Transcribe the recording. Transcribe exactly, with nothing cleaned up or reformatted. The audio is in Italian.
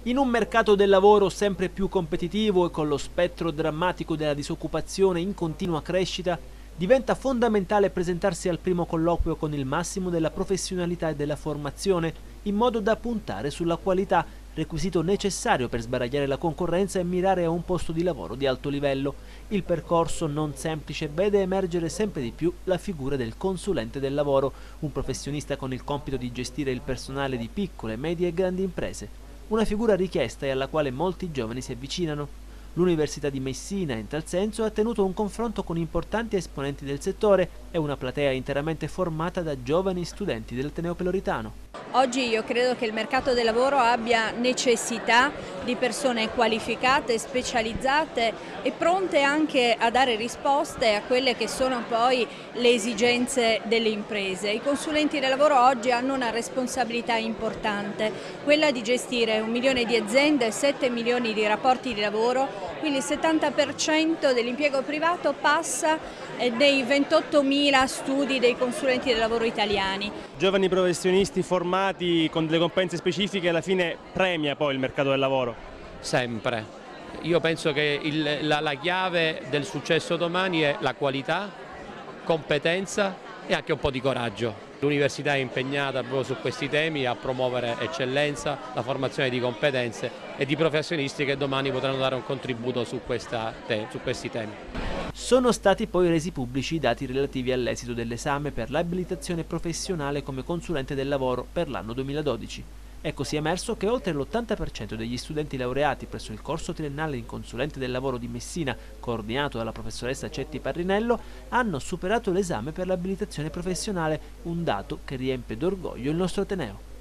In un mercato del lavoro sempre più competitivo e con lo spettro drammatico della disoccupazione in continua crescita, diventa fondamentale presentarsi al primo colloquio con il massimo della professionalità e della formazione, in modo da puntare sulla qualità, requisito necessario per sbaragliare la concorrenza e mirare a un posto di lavoro di alto livello. Il percorso non semplice vede emergere sempre di più la figura del consulente del lavoro, un professionista con il compito di gestire il personale di piccole, medie e grandi imprese. Una figura richiesta e alla quale molti giovani si avvicinano. L'Università di Messina, in tal senso, ha tenuto un confronto con importanti esponenti del settore e una platea interamente formata da giovani studenti dell'Ateneo Peloritano. Oggi io credo che il mercato del lavoro abbia necessità di persone qualificate, specializzate e pronte anche a dare risposte a quelle che sono poi le esigenze delle imprese. I consulenti del lavoro oggi hanno una responsabilità importante, quella di gestire un milione di aziende, sette milioni di rapporti di lavoro, quindi il settanta per cento dell'impiego privato passa dei ventottomila studi dei consulenti del lavoro italiani. Giovani professionisti formati con delle competenze specifiche alla fine premia poi il mercato del lavoro? Sempre. Io penso che il, la, la chiave del successo domani è la qualità, competenza e anche un po' di coraggio. L'università è impegnata proprio su questi temi a promuovere eccellenza, la formazione di competenze e di professionisti che domani potranno dare un contributo su, questa, su questi temi. Sono stati poi resi pubblici i dati relativi all'esito dell'esame per l'abilitazione professionale come consulente del lavoro per l'anno duemiladodici. È così emerso che oltre l'ottanta per cento degli studenti laureati presso il corso triennale in consulente del lavoro di Messina, coordinato dalla professoressa Cetti Parrinello, hanno superato l'esame per l'abilitazione professionale, un dato che riempie d'orgoglio il nostro Ateneo.